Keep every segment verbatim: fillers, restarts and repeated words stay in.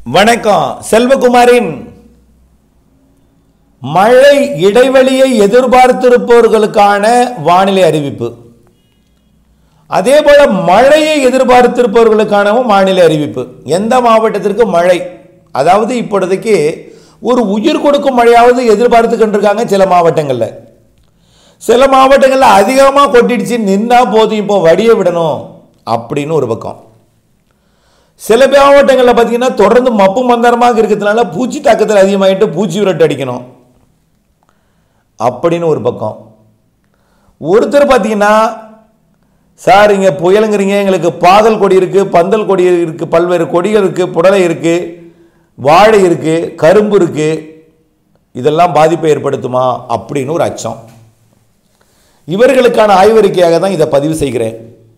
வணக்கம். செல்வகுமாரின் மழை இடைவெளியை எதிர்பார்த்திருப்பவர்களுக்கான வானிலை அறிவிப்பு, அதேபோல மழையை எதிர்பார்த்திருப்பவர்களுக்கானவும் வானிலை அறிவிப்பு. எந்த மாவட்டத்திற்கு மழை, அதாவது இப்பொழுதைக்கு ஒரு உயிர் கொடுக்கும் மழையாவது எதிர்பார்த்து கொண்டிருக்காங்க சில மாவட்டங்களில். சில மாவட்டங்களில் அதிகமாக கொட்டிடுச்சு, நின்னா போதும், இப்போ வடிய விடணும் அப்படின்னு ஒரு பக்கம். சில மாவட்டங்களில் பார்த்தீங்கன்னா தொடர்ந்து மப்பு மந்தரமாக இருக்கிறதுனால பூச்சி தாக்கத்தில் அதிகமாகிட்டு பூச்சி விரட்டு அடிக்கணும் அப்படின்னு ஒரு பக்கம். ஒருத்தர் பார்த்தீங்கன்னா, சார் இங்கே புயலுங்கிறீங்க, எங்களுக்கு பாகல் கொடி இருக்குது, பந்தல் கொடி இருக்குது, பல்வேறு கொடிகள் இருக்குது, புடலை இருக்குது, வாழை இருக்குது, கரும்பு இருக்குது, இதெல்லாம் பாதிப்பை ஏற்படுத்துமா அப்படின்னு ஒரு அச்சம். இவர்களுக்கான ஆய்வறிக்கையாக தான் இதை பதிவு செய்கிறேன்.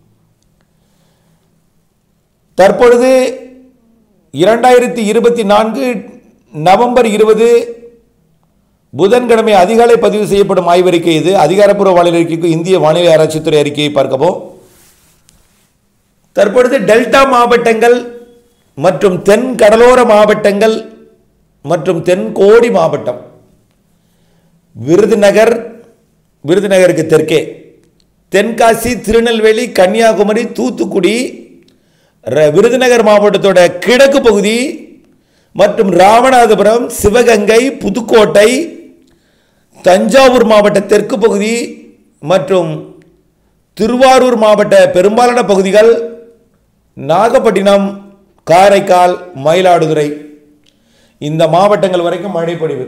தற்பொழுது இரண்டாயிரத்தி இருபத்தி நான்கு நவம்பர் இருபது புதன்கிழமை அதிகாலை பதிவு செய்யப்படும் ஆய்வறிக்கை இது. அதிகாரப்பூர்வ வானிலை அறிக்கைக்கு இந்திய வானிலை ஆராய்ச்சித்துறை அறிக்கையை பார்க்கவும். தற்பொழுது டெல்டா மாவட்டங்கள் மற்றும் தென் கடலோர மாவட்டங்கள் மற்றும் தென்கோடி மாவட்டம், விருதுநகர், விருதுநகருக்கு தெற்கே தென்காசி, திருநெல்வேலி, கன்னியாகுமரி, தூத்துக்குடி, விருதுநகர் மாவட்டத்தோட கிழக்கு பகுதி மற்றும் ராமநாதபுரம், சிவகங்கை, புதுக்கோட்டை, தஞ்சாவூர் மாவட்ட தெற்கு பகுதி மற்றும் திருவாரூர் மாவட்ட பெரும்பாலான பகுதிகள், நாகப்பட்டினம், காரைக்கால், மயிலாடுதுறை, இந்த மாவட்டங்கள் வரைக்கும் மழை பொழிவு.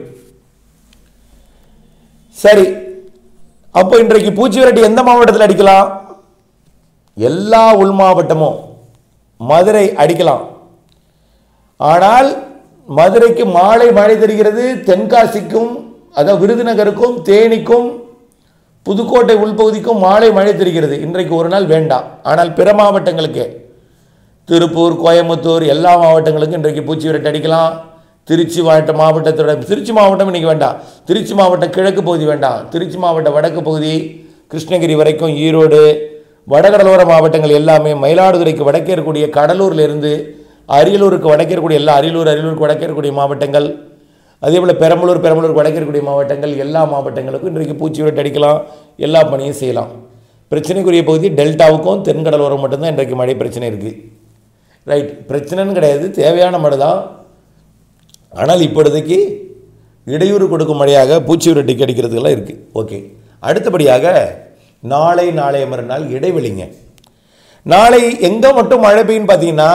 சரி, அப்போ இன்றைக்கு பூச்சி விரட்டி எந்த மாவட்டத்தில் அடிக்கலாம்? எல்லா உள் மாவட்டமும் மதுரை அடிக்கலாம். ஆனால் மதுரைக்கு மாலை மழை தெரிகிறது. தென்காசிக்கும், அதாவது விருதுநகருக்கும், தேனிக்கும், புதுக்கோட்டை உள்பகுதிக்கும் மாலை மழை தெரிகிறது. இன்றைக்கு ஒரு நாள் வேண்டாம். ஆனால் பிற மாவட்டங்களுக்கு, திருப்பூர், கோயம்புத்தூர், எல்லா மாவட்டங்களுக்கும் இன்றைக்கு பூச்சி விரட்டு அடிக்கலாம். திருச்சி மாவட்ட மாவட்டத்தோட திருச்சி மாவட்டம் இன்றைக்கி வேண்டாம். திருச்சி மாவட்டம் கிழக்கு பகுதி வேண்டாம். திருச்சி மாவட்ட வடக்கு பகுதி, கிருஷ்ணகிரி வரைக்கும், ஈரோடு, வடகடலோர மாவட்டங்கள் எல்லாமே, மயிலாடுதுறைக்கு வடக்கே இருக்கக்கூடிய கடலூரிலிருந்து அரியலூருக்கு வடக்கே இருக்கக்கூடிய எல்லா, அரியலூர் அரியலூருக்கு வடக்கே இருக்கக்கூடிய மாவட்டங்கள், அதே போல் பெரம்பலூர் பெரம்பலூருக்கு வடக்கே இருக்கக்கூடிய மாவட்டங்கள், எல்லா மாவட்டங்களுக்கும் இன்றைக்கு பூச்சி விரட்டு அடிக்கலாம். எல்லா பணியும் செய்யலாம். பிரச்சனைக்குரிய பகுதி டெல்டாவுக்கும் தென்கடலோரம் மட்டும்தான் இன்றைக்கு மழை பிரச்சனை இருக்குது. ரைட், பிரச்சனைன்னு கிடையாது, தேவையான மழை தான். ஆனால் இப்பொழுதைக்கு இடையூறு கொடுக்கும் மழையாக பூச்சி விரட்டுக்கு அடிக்கிறதுக்கெல்லாம் இருக்குது. ஓகே, அடுத்தபடியாக நாளை, நாளைய மறுநாள் இடைவெளிங்க. நாளை எங்கே மட்டும் மழை பெய்யும் பார்த்தீங்கன்னா,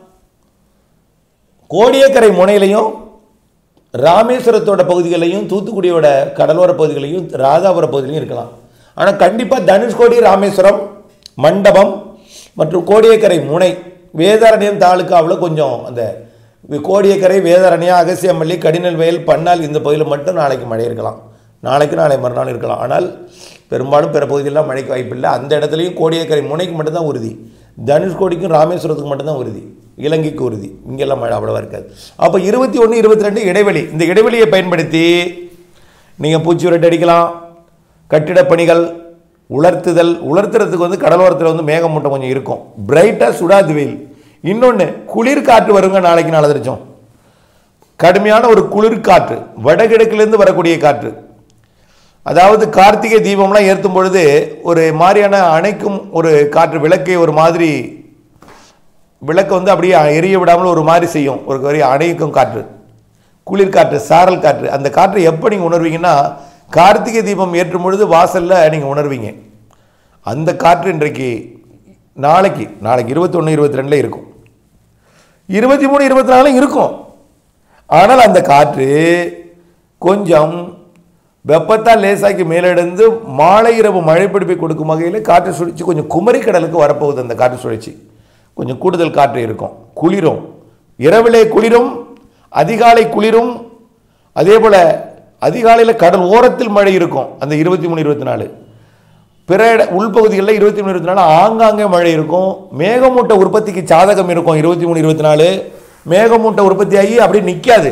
கோடியக்கரை முனையிலையும், ராமேஸ்வரத்தோட பகுதிகளையும், தூத்துக்குடியோட கடலோர பகுதிகளையும், ராதாபுர பகுதியிலையும் இருக்கலாம். ஆனால் கண்டிப்பாக தனுஷ்கோடி, ராமேஸ்வரம், மண்டபம் மற்றும் கோடியக்கரை முனை, வேதாரண்யம் தாலுக்காவில் கொஞ்சம் அந்த கோடியக்கரை, வேதாரண்யம், அகசியமல்லி, கடினல்வயல், பன்னாள் இந்த பகுதியில் மட்டும் நாளைக்கு மழை இருக்கலாம். நாளைக்கு நாளை மறுநாள் இருக்கலாம். ஆனால் பெரும்பாலும் பிற பகுதியெல்லாம் மழைக்கு வாய்ப்பில்லை. அந்த இடத்துலையும் கோடியக்கரை முனைக்கு மட்டும்தான் உறுதி. தனுஷ்கோடிக்கும் ராமேஸ்வரத்துக்கு மட்டும்தான் உறுதி. இலங்கைக்கு உறுதி. இங்கெல்லாம் மழை அவ்வளோவா இருக்காது. அப்போ இருபத்தி ஒன்று இருபத்தி ரெண்டு இடைவெளி. இந்த இடைவெளியை பயன்படுத்தி நீங்கள் பூச்சி விரட்டு அடிக்கலாம். கட்டிடப் பணிகள், உலர்த்துதல், உலர்த்துறதுக்கு வந்து கடலோரத்தில் வந்து மேகமூட்டம் கொஞ்சம் இருக்கும், பிரைட்டாக சுடாது வெயில். இன்னொன்று, குளிர் காற்று வருங்க நாளைக்கு நாளை தெரிச்சோம். கடுமையான ஒரு குளிர் காற்று, வடகிழக்கிலிருந்து வரக்கூடிய காற்று. அதாவது கார்த்திகை தீபம்லாம் ஏற்றும் பொழுது ஒரு மாதிரியான அணைக்கும் ஒரு காற்று, விளக்கை ஒரு மாதிரி விளக்கை வந்து அப்படியே எரிய விடாமல் ஒரு மாதிரி செய்யும், ஒரு வரி அணைக்கும் காற்று, குளிர் காற்று, சாரல் காற்று. அந்த காற்றை எப்போ நீங்கள் உணர்வீங்கன்னா, கார்த்திகை தீபம் ஏற்றும் பொழுது வாசலில் நீங்கள் உணர்வீங்க. அந்த காற்று இன்றைக்கு நாளைக்கு நாளைக்கு இருபத்தி ஒன்று இருபத்தி ரெண்டில் இருக்கும், இருபத்தி மூணு இருபத்தி நாலும் இருக்கும். ஆனால் அந்த காற்று கொஞ்சம் வெப்பத்தால் லேசாக்கி மேலெடுந்து மாலை இரவு மழை பிடிப்பை கொடுக்கும் வகையில் காற்று சுழற்சி கொஞ்சம் குமரி கடலுக்கு வரப்போகுது. அந்த காற்று சுழற்சி கொஞ்சம் கூடுதல் காற்று இருக்கும், குளிரும், இரவிலே குளிரும், அதிகாலை குளிரும். அதே போல் அதிகாலையில் கடல் ஓரத்தில் மழை இருக்கும். அந்த இருபத்தி மூணு இருபத்தி நாலு பிற உள்பகுதிகளில் இருபத்தி மூணு இருபத்தி நாலு ஆங்காங்கே மழை இருக்கும். மேகமூட்ட உற்பத்திக்கு சாதகம் இருக்கும். இருபத்தி மூணு இருபத்தி நாலு மேகமூட்ட உற்பத்தி ஆகி அப்படியே நிற்காது,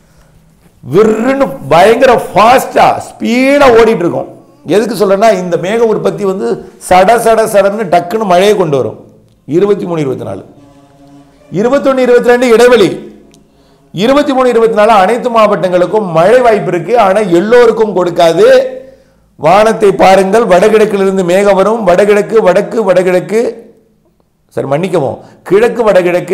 விருன்னு பயங்கர ஃபாஸ்டா ஸ்பீடா ஓடிட்டு இருக்கும். எதுக்கு சொல்றேன்னா, இந்த மேக உற்பத்தி வந்து சட சட சடன்னு டக்குன்னு மழையை கொண்டு வரும். இருபத்தி மூணு இருபத்தி நாலு இருபத்தி ஒன்று இருபத்தி ரெண்டு இடைவெளி. இருபத்தி மூணு இருபத்தி நாலு அனைத்து மாவட்டங்களுக்கும் மழை வாய்ப்பு இருக்கு. ஆனால் எல்லோருக்கும் கொடுக்காது. வானத்தை பாருங்கள், வடகிழக்கிலிருந்து மேகம் வரும். வடகிழக்கு வடக்கு வடகிழக்கு சரி மன்னிக்கவும் கிழக்கு வடகிழக்கு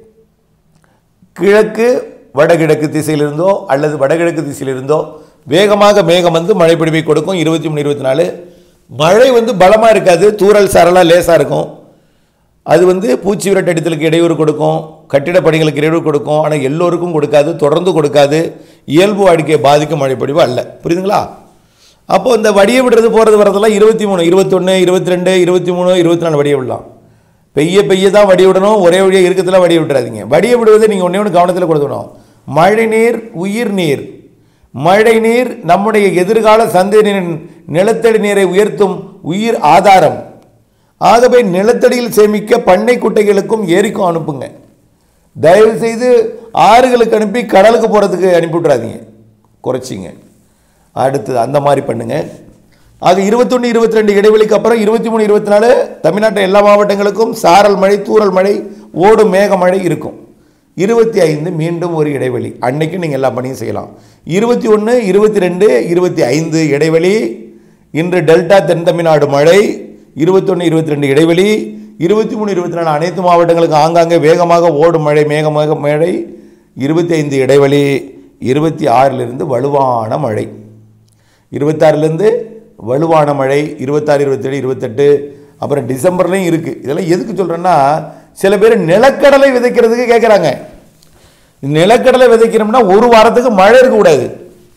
கிழக்கு வடகிழக்கு திசையிலிருந்தோ அல்லது வடகிழக்கு திசையிலிருந்தோ வேகமாக மேகம் வந்து மழை பொழிவை கொடுக்கும். இருபத்தி மூணு இருபத்தி நாலு மழை வந்து பலமாக இருக்காது, தூறல் சாரலாக லேசாக இருக்கும். அது வந்து பூச்சி விரட்டு அடித்தலுக்கு இடையூறு கொடுக்கும், கட்டிட பணிகளுக்கு இடையூறு கொடுக்கும். ஆனால் எல்லோருக்கும் கொடுக்காது, தொடர்ந்து கொடுக்காது. இயல்பு வாழ்க்கையை பாதிக்கும் மழை பொழிவு அல்ல. புரியுதுங்களா? அப்போ இந்த வடிய விடுறது போகிறது வரதெல்லாம் இருபத்தி மூணு இருபத்தொன்று இருபத்தி ரெண்டு இருபத்தி மூணு இருபத்தி நாலு வடிய விடலாம். பெய்ய பெய்ய தான் வடிய விடணும், ஒரே வழியாக இருக்கிறதுல வடிய விட்டுறாதீங்க. வடிய விடுவதை நீங்கள் ஒன்றே ஒன்று கவனத்தில் கொடுக்கணும். மழை நீர் உயிர் நீர். மழை நீர் நம்முடைய எதிர்கால சந்ததியினரின் நிலத்தடி நீரை உயர்த்தும் உயிர் ஆதாரம். ஆகவே நிலத்தடியில் சேமிக்க பண்ணை குட்டைகளுக்கும் ஏரிக்கும் அனுப்புங்க. தயவு செய்து ஆறுகளுக்கு அனுப்பி கடலுக்கு போகிறதுக்கு அனுப்பி விட்றாதீங்க, குறைச்சிங்க. அடுத்தது அந்த மாதிரி பண்ணுங்க. ஆக இருபத்தொன்று இருபத்தி ரெண்டு இடைவெளிக்கு அப்புறம் இருபத்தி மூணு இருபத்தி நாலு தமிழ்நாட்டில் எல்லா மாவட்டங்களுக்கும் சாரல் மழை தூறல் மழை ஓடும் மேக மழை இருக்கும். இருபத்தி ஐந்து மீண்டும் ஒரு இடைவெளி, அன்னைக்கு நீங்கள் எல்லா பணியும் செய்யலாம். இருபத்தி ஒன்று இருபத்தி ரெண்டு இருபத்தி ஐந்து இடைவெளி. இன்று டெல்டா தென் தமிழ்நாடு மழை. இருபத்தொன்று இருபத்தி ரெண்டு இடைவெளி. இருபத்தி மூணு இருபத்தி நாலு அனைத்து மாவட்டங்களுக்கு ஆங்காங்கே வேகமாக ஓடும் மழை மேகமாக மழை. இருபத்தி ஐந்து இடைவெளி. இருபத்தி ஆறிலிருந்து வலுவான மழை. இருபத்தாறுலேருந்து வலுவான மழை. இருபத்தாறு இருபத்தேழு இருபத்தெட்டு அப்புறம் டிசம்பர்லையும் இருக்குது. இதெல்லாம் எதுக்கு சொல்கிறேன்னா, சில பேர் நிலக்கடலை விதைக்கிறதுக்கு கேட்குறாங்க. நிலக்கடலை விதைக்கிறோம்னா ஒரு வாரத்துக்கு மழை இருக்கக்கூடாது.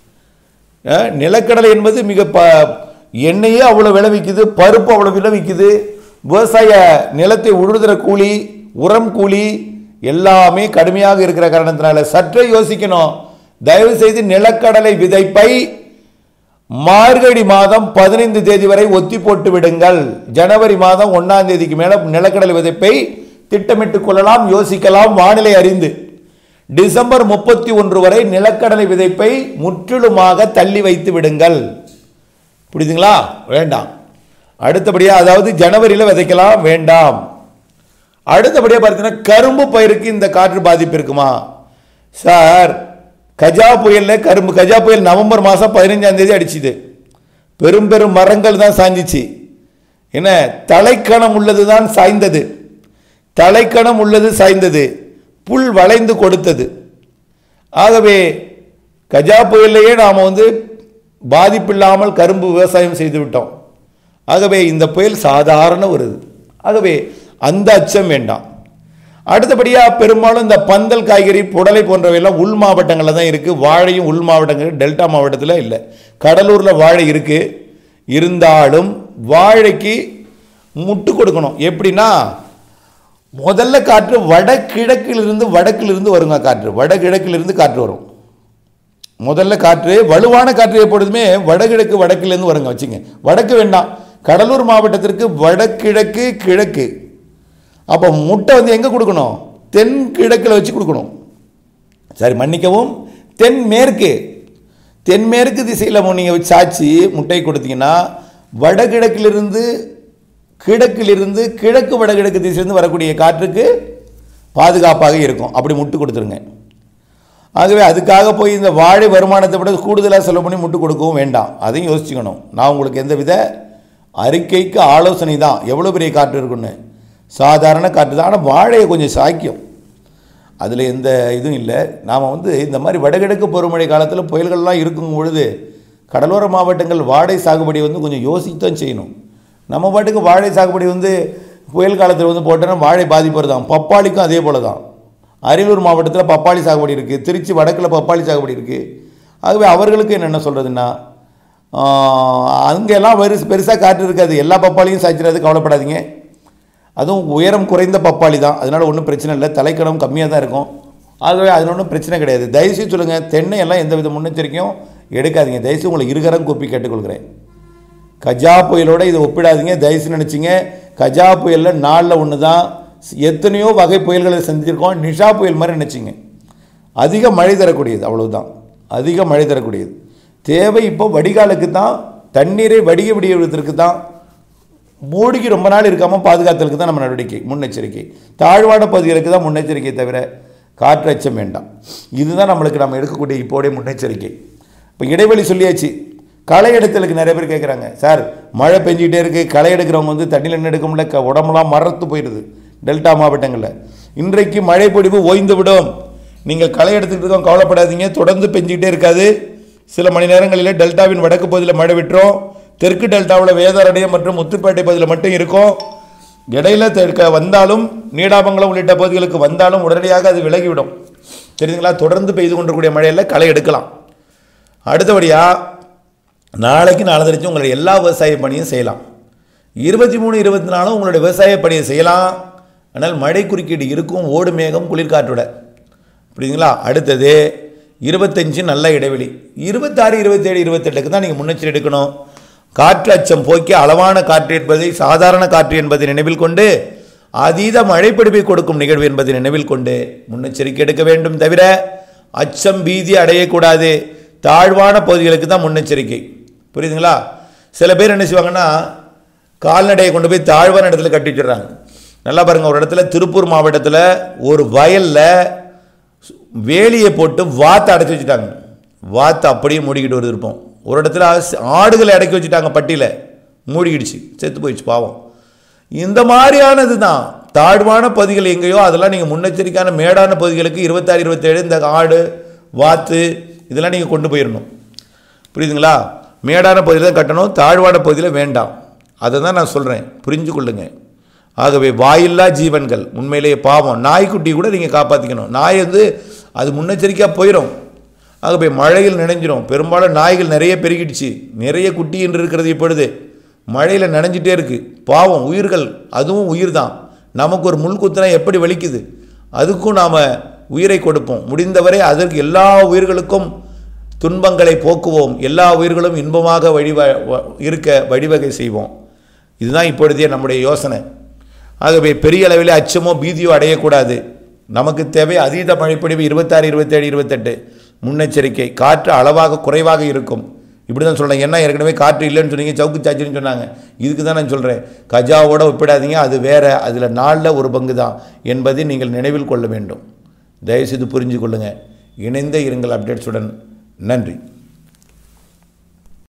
நிலக்கடலை என்பது மிக ப எண்ணெயே அவ்வளோ விளைவிக்குது, பருப்பு அவ்வளோ விளைவிக்குது. விவசாய நிலத்தை உழுதுற கூலி, உரம் கூலி எல்லாமே கடுமையாக இருக்கிற காரணத்தினால சற்றே யோசிக்கணும். தயவு செய்து நிலக்கடலை விதைப்பை மார்கழி மாதம் பதினைந்து தேதி வரை ஒத்தி போட்டு விடுங்கள். ஜனவரி மாதம் ஒன்றாம் தேதிக்கு மேலே நிலக்கடலை விதைப்பை திட்டமிட்டுக் கொள்ளலாம், யோசிக்கலாம் வானிலை அறிந்து. டிசம்பர் முப்பத்தி ஒன்று வரை நிலக்கடலை விதைப்பை முற்றிலுமாக தள்ளி வைத்து விடுங்கள். புரியுதுங்களா? வேண்டாம். அடுத்தபடியாக அதாவது ஜனவரியில் விதைக்கலாம், வேண்டாம். அடுத்தபடியாக பார்த்தீங்கன்னா கரும்பு பயிருக்கு இந்த காற்று பாதிப்பு இருக்குமா சார்? கஜா புயலில் கரும்பு கஜா புயல் நவம்பர் மாதம் பதினைஞ்சாம் தேதி அடிச்சுது. பெரும் பெரும் மரங்கள் தான் சாஞ்சிச்சு. என்ன தலைக்கணம் உள்ளது தான் சாய்ந்தது. தலைக்கணம் உள்ளது சாய்ந்தது. புல் வளைந்து கொடுத்தது. ஆகவே கஜா புயலையே நாம் வந்து பாதிப்பில்லாமல் கரும்பு விவசாயம் செய்து விட்டோம். ஆகவே இந்த புயல் சாதாரண வருது. ஆகவே அந்த அச்சம் வேண்டாம். அடுத்தபடியாக பெரும்பாலும் இந்த பந்தல் காய்கறி புடலை போன்றவையெல்லாம் உள் மாவட்டங்களில் தான் இருக்குது. வாழையும் உள் மாவட்டங்கள், டெல்டா மாவட்டத்தில் இல்லை. கடலூரில் வாழை இருக்குது. இருந்தாலும் வாழைக்கு முட்டு கொடுக்கணும். எப்படின்னா, முதல்ல காற்று வடகிழக்கிலிருந்து வடக்கிலிருந்து வருங்க. காற்று வடகிழக்கிலிருந்து காற்று வரும். முதல்ல காற்று வலுவான காற்று எப்பொழுதுமே வடகிழக்கு வடக்கிலிருந்து வருங்க. வச்சுங்க, வடக்கு வேண்டாம். கடலூர் மாவட்டத்திற்கு வடகிழக்கு கிழக்கு. அப்போ முட்டை வந்து எங்கே கொடுக்கணும்? தென் கிழக்கில் வச்சு கொடுக்கணும். சரி மன்னிக்கவும், தென்மேற்கு தென்மேற்கு திசையில் நீங்கள் வச்சு சாய்ச்சி முட்டை கொடுத்தீங்கன்னா வடகிழக்கிலிருந்து கிழக்கிலிருந்து கிழக்கு வடகிழக்கு திசையிலிருந்து வரக்கூடிய காற்றுக்கு பாதுகாப்பாக இருக்கும். அப்படி முட்டு கொடுத்துருங்க. ஆகவே அதுக்காக போய் இந்த வாழை வருமானத்தை விட கூடுதலாக செலவு பண்ணி முட்டு கொடுக்கவும் வேண்டாம். அதையும் யோசிச்சுக்கணும். நான் உங்களுக்கு எந்த வித அறிக்கைக்கு ஆலோசனை தான், எவ்வளோ பெரிய காற்று இருக்குன்னு. சாதாரண காற்று தான். ஆனால் வாழையை கொஞ்சம் சாய்க்கும், அதில் எந்த இதுவும் இல்லை. நாம் வந்து இந்த மாதிரி வடகிழக்கு பருவமழை காலத்தில் புயல்கள்லாம் இருக்கும் பொழுது கடலோர மாவட்டங்கள் வாழை சாகுபடி வந்து கொஞ்சம் யோசித்தான் செய்யணும். நம்ம பாட்டுக்கு வாழை சாகுபடி வந்து புயல் காலத்தில் வந்து போட்டோன்னா வாழை பாதிப்பு தான். பப்பாளிக்கும் அதே போல் தான். அரியலூர் மாவட்டத்தில் பப்பாளி சாகுபடி இருக்குது, திருச்சி வடக்கில் பப்பாளி சாகுபடி இருக்குது. ஆகவே அவர்களுக்கு என்னென்ன சொல்கிறதுன்னா, அங்கெல்லாம் பெருசு பெருசாக காற்று இருக்காது. எல்லா பப்பாளியும் சாய்ச்சிடாது, கவலைப்படாதீங்க. அதுவும் உயரம் குறைந்த பப்பாளி தான், அதனால் ஒன்றும் பிரச்சனை இல்லை. தலைக்கணம் கம்மியாக தான் இருக்கும். ஆகவே அதில் ஒன்றும் பிரச்சனை கிடையாது. தயவுசெய்து சொல்லுங்கள், தென்னை எல்லாம் எந்த வித முன்னெச்சரிக்கையும் எடுக்காதீங்க. தயவுசெய்து உங்களை இருகரம் கூப்பி கேட்டுக்கொள்கிறேன். கஜா புயலோடு இதை ஒப்பிடாதீங்க தயவுசெய்து. நினச்சிங்க கஜா புயலில் நாளில் ஒன்று தான், எத்தனையோ வகை புயல்களை செஞ்சுருக்கோம். நிஷா புயல் மாதிரி நினச்சிங்க. அதிக மழை தரக்கூடியது, அவ்வளவுதான். அதிக மழை தரக்கூடியது தேவை. இப்போ வடிகாலுக்கு தான், தண்ணீரை வடிக விடுவதற்கு தான், மூடிக்கு ரொம்ப நாள் இருக்காமல் பாதுகாத்தலுக்கு தான் நம்ம நடவடிக்கை, முன்னெச்சரிக்கை. தாழ்வான பகுதிகளுக்கு தான் முன்னெச்சரிக்கை தவிர காற்று அச்சம் வேண்டாம். இதுதான் நம்மளுக்கு நம்ம எடுக்கக்கூடிய இப்போடைய முன்னெச்சரிக்கை. இப்போ இடைவெளி சொல்லியாச்சு. களை எடுத்தலுக்கு நிறைய பேர் கேட்குறாங்க, சார் மழை பெஞ்சிக்கிட்டே இருக்குது, களை எடுக்கிறவங்க வந்து தண்ணியில் என்ன எடுக்க முடியல, க உடம்புலாம் மரத்து போயிடுது டெல்டா மாவட்டங்களில். இன்றைக்கு மழை பொழிவு ஓய்ந்து விடும். நீங்கள் களை எடுத்துக்கிட்டு இருக்கோம், கவலைப்படாதீங்க. தொடர்ந்து பெஞ்சிக்கிட்டே இருக்காது. சில மணி நேரங்களில் டெல்டாவின் வடக்கு பகுதியில் மழை விட்டுரும். தெற்கு டெல்டாவில் வேதாரண்யம் மற்றும் முத்துப்பேட்டை பகுதியில் மட்டும் இருக்கும். இடையில தெற்க வந்தாலும் நீடாமங்கலம் உள்ளிட்ட பகுதிகளுக்கு வந்தாலும் உடனடியாக அது விலகிவிடும். தெரியுதுங்களா? தொடர்ந்து பெய்து கொண்டிருக்கக்கூடிய மழையில் களை எடுக்கலாம். அடுத்தபடியாக நாளைக்கு நாளை தெரிஞ்சு உங்களுடைய எல்லா விவசாய பணியும் செய்யலாம். இருபத்தி மூணு இருபத்தி நாலும் உங்களுடைய விவசாய பணியை செய்யலாம். ஆனால் மழை குறுக்கீடு இருக்கும், ஓடு மேகம் குளிர்காற்றோட. புரியுதுங்களா? அடுத்தது இருபத்தஞ்சு நல்ல இடைவெளி. இருபத்தாறு இருபத்தேழு இருபத்தெட்டுக்கு தான் நீங்கள் முன்னெச்சரிக்கை எடுக்கணும். காற்று அச்சம் போக்கி அளவான காற்று என்பதை சாதாரண காற்று என்பதை நினைவில் கொண்டு அதீத மழைப்பிடிப்பை கொடுக்கும் நிகழ்வு என்பதை நினைவில் கொண்டு முன்னெச்சரிக்கை எடுக்க வேண்டும். தவிர அச்சம் பீதி அடையக்கூடாது. தாழ்வான பகுதிகளுக்கு தான் முன்னெச்சரிக்கை. புரியுதுங்களா? சில பேர் என்ன செய்வாங்கன்னா கால்நடையை கொண்டு போய் தாழ்வான இடத்துல கட்டி வச்சிடுறாங்க. நல்லா பாருங்கள், ஒரு இடத்துல திருப்பூர் மாவட்டத்தில் ஒரு வயலில் வேலியை போட்டு வாத்தை அடைச்சி வச்சுட்டாங்க. வாத்தை அப்படியே மூடிக்கிட்டு வருது இருப்போம். ஒரு இடத்துல ஆடுகளை அடக்கி வச்சுட்டாங்க, பட்டியில் மூடிக்கிடுச்சு, செத்து போயிடுச்சு பாவம். இந்த மாதிரியானது தான் தாழ்வான பகுதிகள் எங்கேயோ அதெல்லாம் நீங்கள் முன்னெச்சரிக்கையான மேடான பகுதிகளுக்கு இருபத்தாறு இருபத்தேழு இந்த ஆடு வாத்து இதெல்லாம் நீங்கள் கொண்டு போயிடணும். புரியுதுங்களா? மேடான பகுதியில் தான் கட்டணும், தாழ்வான பகுதியில் வேண்டாம். அதை தான் நான் சொல்கிறேன், புரிஞ்சு கொள்ளுங்க. ஆகவே வாயில்லா ஜீவன்கள் உண்மையிலேயே பாவம். நாய்க்குட்டி கூட நீங்கள் காப்பாற்றிக்கணும். நாய் வந்து அது முன்னெச்சரிக்கையாக போயிடும். ஆகவே மழையில் நினைஞ்சிடும். பெரும்பாலும் நாய்கள் நிறைய பெருகிடுச்சு, நிறைய குட்டி என்று இருக்கிறது. இப்பொழுது மழையில் நினைஞ்சிட்டே இருக்குது. பாவம் உயிர்கள், அதுவும் உயிர் தான். நமக்கு ஒரு முள் குத்தினா எப்படி வலிக்குது, அதுக்கும் நாம் உயிரை கொடுப்போம். முடிந்தவரை அதற்கு எல்லா உயிர்களுக்கும் துன்பங்களை போக்குவோம். எல்லா உயிர்களும் இன்பமாக வழிவ இருக்க வழிவகை செய்வோம். இதுதான் இப்பொழுதே நம்முடைய யோசனை. ஆகவே பெரிய அளவில் அச்சமோ பீதியோ அடையக்கூடாது. நமக்கு தேவை அதீத மழைப்பொழிவு இருபத்தாறு இருபத்தேழு இருபத்தெட்டு முன்னெச்சரிக்கை. காற்று அளவாக குறைவாக இருக்கும். இப்படி தான் சொல்கிறேன். ஏன்னா ஏற்கனவே காற்று இல்லைன்னு சொன்னீங்க, சவுக்கு சாச்சின்னு சொன்னாங்க. இதுக்கு தான் நான் சொல்கிறேன், கஜாவோட ஒப்பிடாதீங்க, அது வேறு, அதில் நாளில் ஒரு பங்கு தான் என்பதை நீங்கள் நினைவில் கொள்ள வேண்டும். தயவுசெய்து புரிஞ்சு கொள்ளுங்கள். இணைந்த இருங்கள் அப்டேட்ஸுடன். நன்றி.